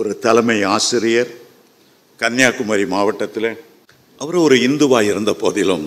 ஒரு தலைமை ஆசிரியர், கன்னியாகுமரி மாவட்டத்தில். அவர் ஒரு இந்துவாக இருந்த போதிலும்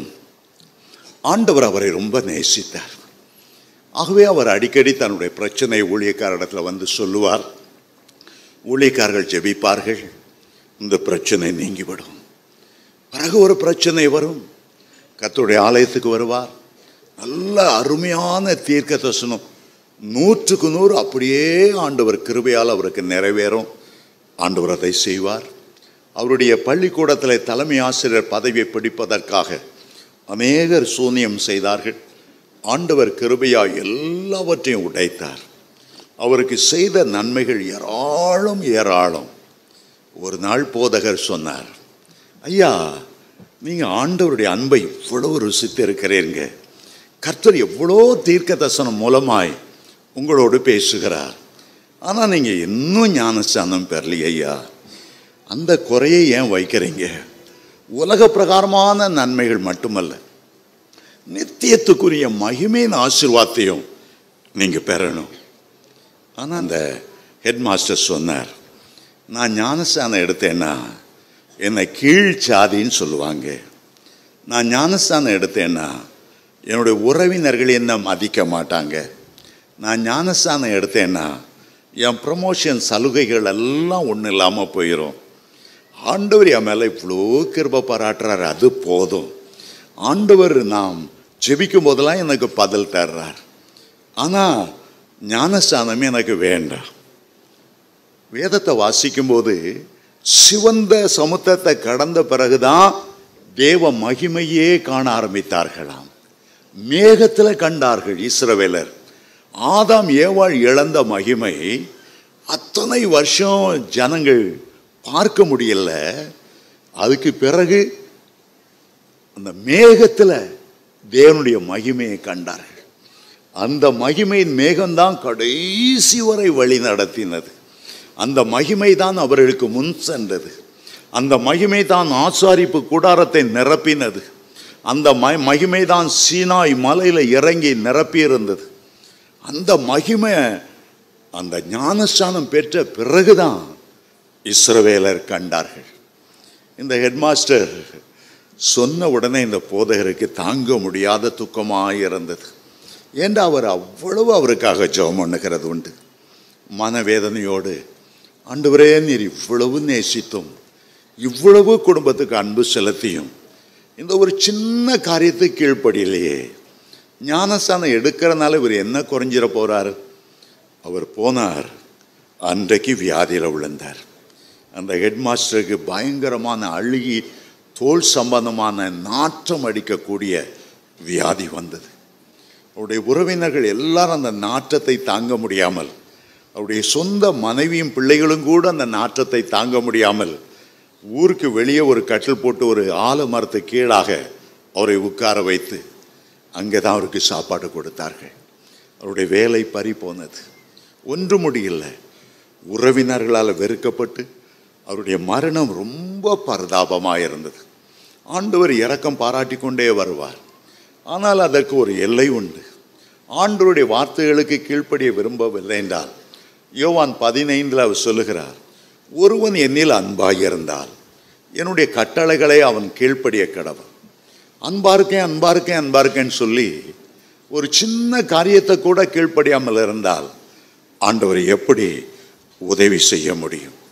ஆண்டவர் அவரை ரொம்ப நேசித்தார். ஆகவே அவர் அடிக்கடி தன்னுடைய பிரச்சனை ஊழியக்காரிடத்தில் வந்து சொல்லுவார். ஊழியக்காரர்கள் ஜெபிப்பார்கள், இந்த பிரச்சனை நீங்கிவிடும். பிறகு ஒரு பிரச்சனை வரும், கர்த்தருடைய ஆலயத்துக்கு வருவார். நல்ல அருமையான தீர்க்க தரிசனம் 100க்கு 100 அப்படியே ஆண்டவர் கிருபையால் அவருக்கு நிறைவேறும். ஆண்டவர் அதை செய்வார். அவருடைய பள்ளிக்கூடத்தில் தலைமை ஆசிரியர் பதவியை பிடிப்பதற்காக அநேகர் சூனியம் செய்தார்கள். ஆண்டவர் கிருபையால் எல்லாவற்றையும் உடைத்தார். அவருக்கு செய்த நன்மைகள் ஏராளம் ஏராளம். ஒரு நாள் போதகர் சொன்னார், ஐயா, நீங்கள் ஆண்டவருடைய அன்பை இவ்வளவு ருசித்து இருக்கிறீங்க. கர்த்தர் எவ்வளோ தீர்க்க தரிசனம் மூலமாய் உங்களோடு பேசுகிறார். ஆனால் நீங்கள் இன்னும் ஞானஸ்தானம் பெறலையே ஐயா. அந்த குறையை ஏன் வைக்கிறீங்க? உலக பிரகாரமான நன்மைகள் மட்டுமல்ல, நித்தியத்துக்குரிய மகிமையின் ஆசீர்வாதத்தையும் நீங்கள் பெறணும். ஆனால் அந்த ஹெட் மாஸ்டர் சொன்னார், நான் ஞானஸ்தானம் எடுத்தேன்னா என்னை கீழ் சாதின்னு சொல்லுவாங்க. நான் ஞானஸ்தானம் எடுத்தேன்னா என்னுடைய உறவினர்கள் என்ன மதிக்க மாட்டாங்க. நான் ஞானஸ்தானம் எடுத்தேன்னா என் ப்ரமோஷன் சலுகைகள் எல்லாம் ஒன்றும் இல்லாமல் போயிடும். ஆண்டவர் என் மேலே இவ்வளோ கிருபை பாராட்டுறார், அது போதும். ஆண்டவர் நாம் ஜெபிக்கும் போதெல்லாம் எனக்கு பதில் தர்றார். ஆனால் ஞானஸ்தானமே எனக்கு வேண்டாம். வேதத்தை வாசிக்கும்போது சிவந்த சமுத்திரத்தை கடந்த பிறகுதான் தேவ மகிமையே காண ஆரம்பித்தார்களாம். மேகத்தில் கண்டார்கள் இஸ்ரவேலர். ஆதாம் ஏவாள் இழந்த மகிமை அத்தனை வருஷம் ஜனங்கள் பார்க்க முடியல. அதுக்கு பிறகு அந்த மேகத்தில் தேவனுடைய மகிமையை கண்டார்கள். அந்த மகிமையின் மேகம்தான் கடைசி வரை வழி நடத்தினது. அந்த மகிமை தான் அவர்களுக்கு முன் சென்றது. அந்த மகிமை தான் ஆசாரிப்பு கூடாரத்தை நிரப்பினது. அந்த மகிமை தான் சீனாய் மலையில் இறங்கி நிரப்பியிருந்தது. அந்த மகிமை அந்த ஞானஸ்தானம் பெற்ற பிறகுதான் இஸ்ரவேலர் கண்டார்கள். இந்த ஹெட்மாஸ்டர் சொன்ன உடனே இந்த போதகருக்கு தாங்க முடியாத துக்கமாக இருந்தது. ஏண்டா அவர் அவ்வளவு அவருக்காக ஜெபம் பண்ணுகிறது உண்டு. மனவேதனையோடு, ஆண்டவரே, நீர் இவ்வளவு நேசித்தும் இவ்வளவு குடும்பத்துக்கு அன்பு செலுத்தியும் இந்த ஒரு சின்ன காரியத்துக்கு கீழ்ப்படியிலையே, ஞானஸ்தானம் எடுக்கிறனால இவர் என்ன குறைஞ்சிட போகிறார்? அவர் போனார், அன்றைக்கு வியாதியில் விழுந்தார். அந்த ஹெட் மாஸ்டருக்கு பயங்கரமான அழுகி தோல் சம்பந்தமான நாற்றம் அடிக்கக்கூடிய வியாதி வந்தது. அவருடைய உறவினர்கள் எல்லாரும் அந்த நாற்றத்தை தாங்க முடியாமல், அவருடைய சொந்த மனைவியும் பிள்ளைகளும் கூட அந்த நாற்றத்தை தாங்க முடியாமல் ஊருக்கு வெளியே ஒரு கட்டில் போட்டு ஒரு ஆலமரத்து கீழாக அவரை உட்கார வைத்து அங்கே தான் அவருக்கு சாப்பாடு கொடுத்தார்கள். அவருடைய வேலை பறி போனது, ஒன்று முடியல. உறவினர்களால் வெறுக்கப்பட்டு அவருடைய மரணம் ரொம்ப பரிதாபமாக இருந்தது. ஆண்டவர் இரக்கம் பாராட்டி கொண்டே வருவார். ஆனால் அதற்கு ஒரு எல்லை உண்டு. ஆண்டவருடைய வார்த்தைகளுக்கு கீழ்ப்படிய விரும்பவில்லை என்றால், யோவான் 15 அவர் சொல்லுகிறார், ஒருவன் என்னில் அன்பாக இருந்தால் என்னுடைய கட்டளைகளை அவன் கீழ்ப்படிய கடவன். அன்பாருக்கேன் அன்பாருக்கேன் அன்பாருக்கேன்னு சொல்லி ஒரு சின்ன காரியத்தை கூட கீழ்ப்படியாமல் இருந்தால் ஆண்டவர் எப்படி உதவி செய்ய முடியும்?